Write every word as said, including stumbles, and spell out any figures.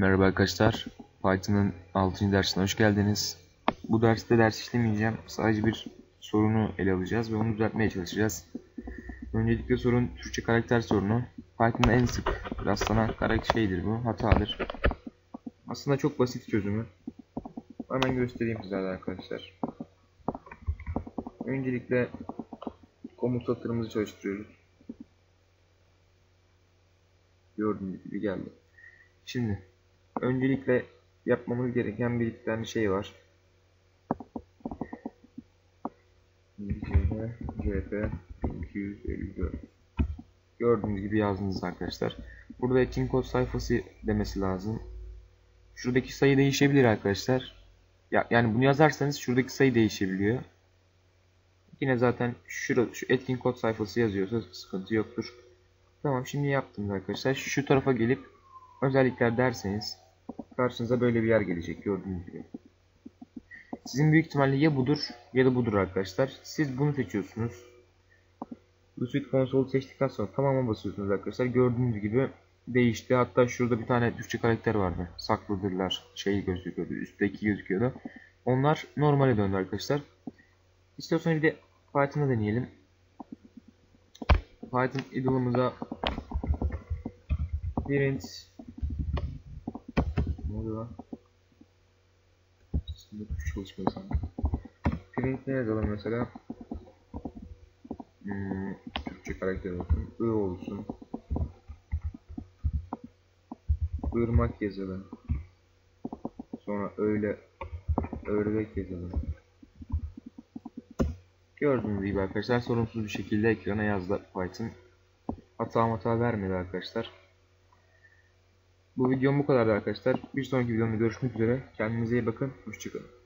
Merhaba arkadaşlar, Python'ın altıncı dersine hoş geldiniz. Bu derste ders işlemeyeceğim, sadece bir sorunu ele alacağız ve onu düzeltmeye çalışacağız. Öncelikle sorun Türkçe karakter sorunu. Python'da en sık rastlanan karakter şeydir bu, hatadır. Aslında çok basit çözümü. Hemen göstereyim size arkadaşlar. Öncelikle komut satırımızı çalıştırıyoruz. Gördüğünüz gibi geldi. Şimdi öncelikle yapmamız gereken bir iki tane şey var. C P iki yüz elli dört. Gördüğünüz gibi yazdınız arkadaşlar. Burada etkin kod sayfası demesi lazım. Şuradaki sayı değişebilir arkadaşlar. Ya, yani bunu yazarsanız şuradaki sayı değişebiliyor. Yine zaten şurada, şu etkin kod sayfası yazıyorsa sıkıntı yoktur. Tamam, şimdi yaptım arkadaşlar. Şu tarafa gelip özellikler derseniz karşınıza böyle bir yer gelecek gördüğünüz gibi. Sizin büyük ihtimalle ya budur ya da budur arkadaşlar. Siz bunu seçiyorsunuz. Bu suite konsolu seçtikten sonra tamama basıyorsunuz arkadaşlar. Gördüğünüz gibi değişti. Hatta şurada bir tane Türkçe karakter vardı. Saklıdırlar şey gözüküyordu. Üstteki gözüküyordu. Onlar normale döndü arkadaşlar. İstiyorsanız bir de Python'ı deneyelim. Python idle'ımıza print ne oluyor lan? Şimdi tuş çalışmıyor sanki. Print ne yazalım mesela? Hmm, Türkçe karakter olsun. I olsun. Irmak yazalım. Sonra öyle ördek yazalım. Gördüğünüz gibi arkadaşlar sorunsuz bir şekilde ekrana yazdı Python. Hata hata vermedi arkadaşlar. Bu videom bu kadardı arkadaşlar. Bir sonraki videomda görüşmek üzere. Kendinize iyi bakın. Hoşçakalın.